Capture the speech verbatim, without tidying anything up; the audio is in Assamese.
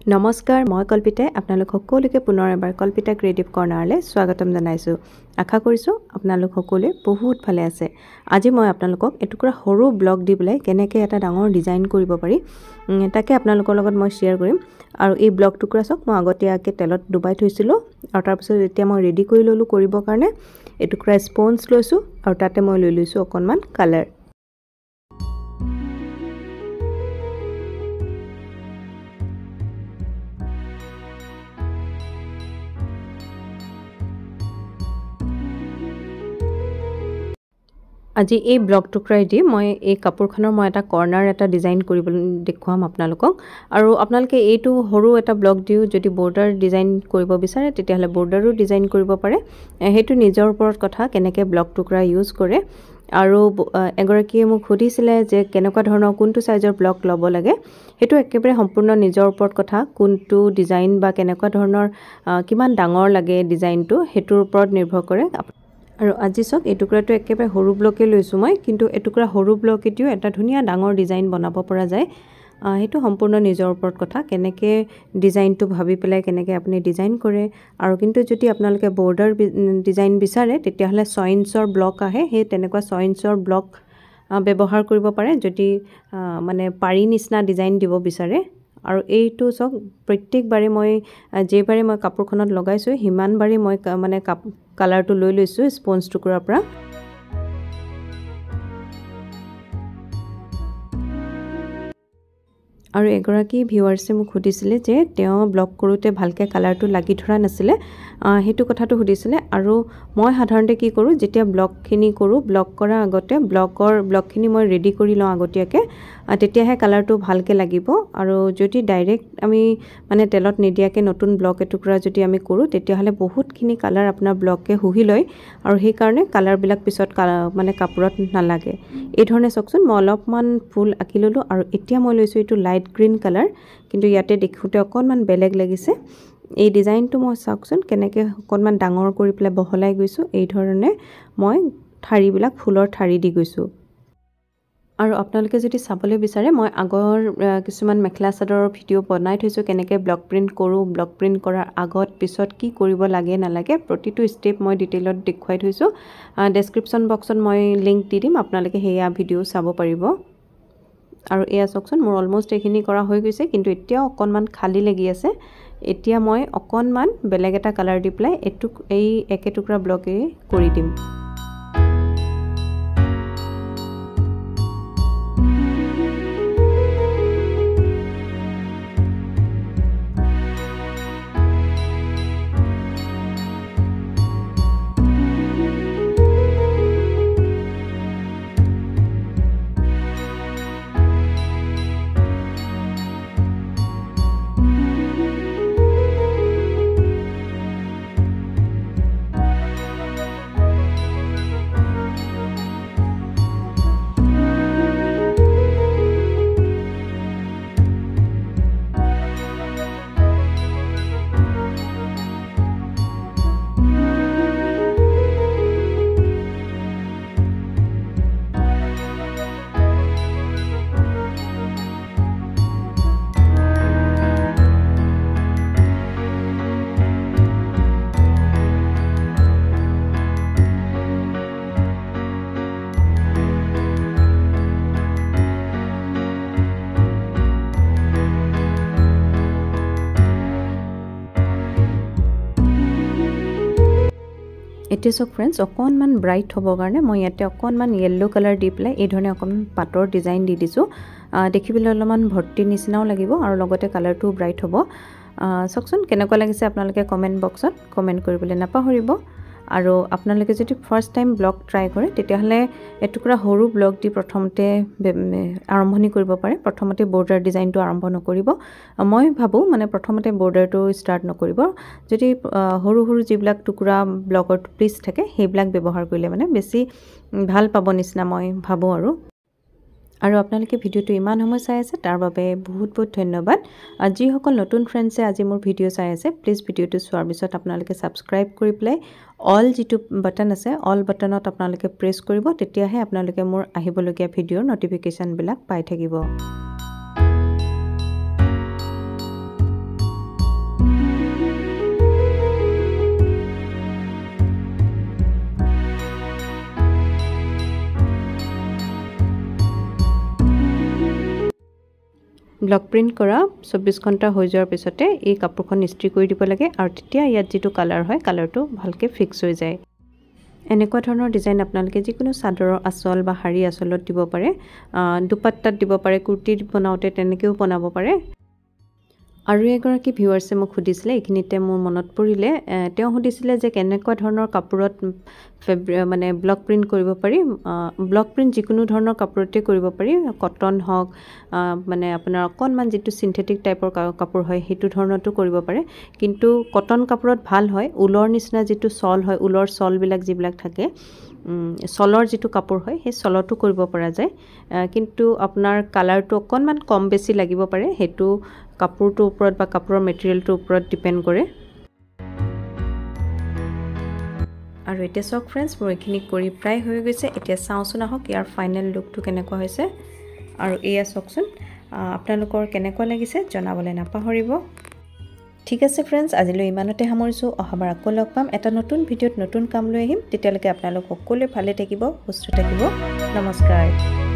নমস্কাৰ মই কল্পিতাই আপোনালোক সকলোকে পুনৰ এবাৰ কল্পিতা ক্ৰিয়েটিভ কৰ্নাৰলৈ স্বাগতম জনাইছো। আশা কৰিছো আপোনালোক সকলোৱে বহুত ভালে আছে। আজি মই আপোনালোকক এটুকুৰা সৰু ব্লক দি পেলাই কেনেকৈ এটা ডাঙৰ ডিজাইন কৰিব পাৰি তাকে আপোনালোকৰ লগত মই শেয়াৰ কৰিম। আৰু এই ব্লক টুকুৰা সক মই আগতীয়াকৈ তেলত ডুবাই থৈছিলো আৰু তাৰ পিছত এতিয়া মই ৰেডি কৰি ললো কৰিবৰ কাৰণে এটুকুৰা স্পঞ্জ লৈছো আৰু তাতে মই লৈ লৈছো অকনমান কালাৰ। আজি এই ব্লক টুকুৰাই দি মই এই কাপোৰখনৰ মই এটা কৰ্নাৰ এটা ডিজাইন কৰিবলৈ দেখুৱাম আপোনালোকক। আৰু আপোনালোকে এইটো সৰু এটা ব্লক দিও যদি বৰ্ডাৰ ডিজাইন কৰিব বিচাৰে তেতিয়াহলে বৰ্ডাৰো ডিজাইন কৰিব পাৰে। হেতু নিজৰ ওপৰত কথা কেনেকৈ ব্লক টুকুৰা ইউজ কৰে। আৰু এগৰাকীয়ে মোক সুধিছিলে যে কেনেকুৱা ধৰণৰ কোনটো সাইজৰ ব্লক ল'ব লাগে। হেতু একেবাৰে সম্পূৰ্ণ নিজৰ ওপৰত কথা কোনটো ডিজাইন বা কেনেকুৱা ধৰণৰ কিমান ডাঙৰ লাগে ডিজাইনটো হেতুৰ ওপৰত নিৰ্ভৰ কৰে। আৰু আজি সক এটুকুৰাটো একেবাৰে সৰু ব্লকে লৈছো মই, কিন্তু এটুকুৰা সৰু ব্লকেটিও এটা ধুনীয়া ডাঙৰ ডিজাইন বনাব পৰা যায়। হেতু সম্পূৰ্ণ নিজৰ ওপৰত কথা কেনেকৈ ডিজাইনটো ভাবি পেলাই কেনেকৈ আপুনি ডিজাইন কৰে। আৰু কিন্তু যদি আপোনালোকে বৰ্ডাৰ ডিজাইন বিচাৰে তেতিয়াহলে ছয় ইঞ্চৰ ব্লক আহে, সেই তেনেকুৱা ছয় ইঞ্চৰ ব্লক ব্যৱহাৰ কৰিব পাৰে যদি মানে পাৰি নিচিনা ডিজাইন দিব বিচাৰে। আৰু এইটো সক প্ৰত্যেকবাৰে মই যেবাৰে মই কাপোৰখনত লগাইছো হিমানবাৰে মই মানে কালাৰটো লৈ লৈছো স্পঞ্জ টুকুৰাৰ পৰা। আৰু এগৰাকী ভিউৱাৰ্ছে মোক সুধিছিলে যে তেওঁ ব্লক কৰোতে ভালকে কালাৰটো লাগি ধৰা নাছিলে, হেতু কথাটো সুধিছিলে। আৰু মই সাধাৰণতে কি কৰো যেতিয়া ব্লকখিনি কৰো ব্লক কৰা আগতে ব্লকৰ ব্লকখিনি মই ৰেডি কৰি লওঁ আগতীয়াকৈ, তেতিয়াহে কালাৰটো ভালকে লাগিব। আৰু যদি ডাইৰেক্ট আমি মানে তেলত নিদিয়াকৈ নতুন ব্লক এটুকুৰা যদি আমি কৰো তেতিয়াহলে বহুতখিনি কালাৰ আপোনাৰ ব্লকে হুহি লয় আৰু সেই কাৰণে কালাৰবিলাক পিছত মানে কাপোৰত নালাগে। এই ধৰণে চকচোন মই অলপমান ফুল আঁকি ললো আৰু এতিয়া মই লৈছো এইটো লাইট গ্ৰীন কালাৰ, কিন্তু ইয়াতে দেখোতে অকনমান বেলেগ লাগিছে। এই ডিজাইনটো মই চাওকচোন কেনেকৈ অকনমান ডাঙৰ কৰি পেলাই বহলাই গৈছো। এই ধৰণে মই ঠাৰিবিলাক ফুলৰ ঠাৰি দি গৈছো। আৰু আপোনালোকে যদি চাবলৈ বিচাৰে মই আগৰ কিছুমান মেখেলা চাদৰৰ ভিডিও বনাই থৈছো কেনেকৈ ব্লক প্ৰিন্ট কৰো, ব্লক প্ৰিন্ট কৰাৰ আগত পিছত কি কৰিব লাগে নালাগে প্ৰতিটো ষ্টেপ মই ডিটেইলত দেখুৱাই থৈছো। ডেসক্ৰিপচন বক্সত মই লিংক দি দিম, আপোনালোকে হেয়া ভিডিও চাব পাৰিব। আৰু এয়া চকচোন মোৰ অলমোষ্ট এইখিনি কৰা হৈ গৈছে, কিন্তু এতিয়াও অকনমান খালি লাগি আছে। এতিয়া মই অকনমান বেলেগ এটা কালাৰ দি পেলাই এটু এই একে টুকুৰা ব্লকে কৰি দিম। এতিয়া সক ফ্ৰেন্ডস অকনমান ব্ৰাইট হ'ব কাৰণে মই ইয়াতে অকনমান ইয়েলো কালাৰ দি পেলাই এই ধৰণে অকনমান পাতৰ ডিজাইন দি দিছো। দেখিবলৈ অলপমান ভৰ্তি নিচিনাও লাগিব আৰু লগতে কালাৰটো ব্ৰাইট হ'ব। চকচোন কেনেকুৱা লাগিছে আপোনালোকে কমেন্ট বক্সত কমেন্ট কৰিবলৈ নাপাহৰিব। আৰু আপোনালোকে যদি ফাৰ্স্ট টাইম ব্লক ট্ৰাই কৰে তেতিয়াহলে এটুকুৰা সৰু ব্লক দি প্ৰথমতে আৰম্ভণি কৰিব পাৰে। প্ৰথমতে বৰ্ডাৰ ডিজাইনটো আৰম্ভ নকৰিব, মই ভাবো মানে প্ৰথমতে বৰ্ডাৰটো ষ্টাৰ্ট নকৰিব। যদি সৰু সৰু যিবিলাক টুকুৰা ব্লকৰ পিচ থাকে সেইবিলাক ব্যৱহাৰ কৰিলে মানে বেছি ভাল পাব নিচিনা মই ভাবো। আৰু আৰু আপোনালোকে ভিডিওটো ইমান সময় চাই আছে তাৰ বাবে বহুত বহুত ধন্যবাদ। আজি সকল নতুন ফ্ৰেন্ডছে আজি মোৰ ভিডিও চাই আছে প্লিজ ভিডিওটো চোৱাৰ পিছত আপোনালোকে সাবস্ক্ৰাইব কৰি প্লে অল যেটো বাটন আছে অল বাটনত আপোনালোকে প্ৰেছ কৰিব, তেতিয়াহে আপোনালোকে মোৰ আহিবলগীয়া ভিডিওৰ নটিফিকেশন বিলাক পাই থাকিব। ব্লক প্ৰিণ্ট কৰা চৌব্বিছ ঘণ্টা হৈ যোৱাৰ পিছতে এই কাপোৰখন ইস্ত্ৰি কৰি দিব লাগে আৰু তেতিয়া ইয়াত যিটো কালাৰ হয় কালাৰটো ভালকৈ ফিক্স হৈ যায়। এনেকুৱা ধৰণৰ ডিজাইন আপোনালোকে যিকোনো চাদৰৰ আঁচল বা শাৰী আঁচলত দিব পাৰে, দুপাট্টাত দিব পাৰে, কুৰ্তি বনাওঁতে তেনেকৈও বনাব পাৰে। আৰু এগৰাকী ভিউৱাৰ্ছে মোক সুধিছিলে, এইখিনিতে মোৰ মনত পৰিলে, তেওঁ সুধিছিলে যে কেনেকুৱা ধৰণৰ কাপোৰত ফেব্ৰি মানে ব্লক প্ৰিণ্ট কৰিব পাৰি। ব্লক প্ৰিণ্ট যিকোনো ধৰণৰ কাপোৰতে কৰিব পাৰি, কটন হওক মানে আপোনাৰ অকণমান যিটো চিন্থেটিক টাইপৰ কাপোৰ হয় সেইটো ধৰণতো কৰিব পাৰে। কিন্তু কটন কাপোৰত ভাল হয়, ঊলৰ নিচিনা যিটো চল হয়, ঊলৰ চলবিলাক যিবিলাক থাকে, চলৰ যিটো কাপোৰ হয় সেই চলতো কৰিব পৰা যায়। কিন্তু আপোনাৰ কালাৰটো অকণমান কম বেছি লাগিব পাৰে, সেইটো কাপোৰটোৰ ওপৰত বা কাপোৰৰ মেটেৰিয়েলটোৰ ওপৰত ডিপেণ্ড কৰে। আৰু এতিয়া চাওক ফ্ৰেণ্ডছ, মোৰ এইখিনি কৰি প্ৰায় হৈ গৈছে। এতিয়া চাওঁচোন আহক ইয়াৰ ফাইনেল লুকটো কেনেকুৱা হৈছে। আৰু এয়া চাওকচোন, আপোনালোকৰ কেনেকুৱা লাগিছে জনাবলৈ নাপাহৰিব। ঠিক আছে ফ্ৰেণ্ডছ, আজিলৈ ইমানতে সামৰিছোঁ। অহাবাৰ আকৌ লগ পাম এটা নতুন ভিডিঅ'ত, নতুন কাম লৈ আহিম। তেতিয়ালৈকে আপোনালোক সকলোৱে ভালে থাকিব, সুস্থ থাকিব। নমস্কাৰ।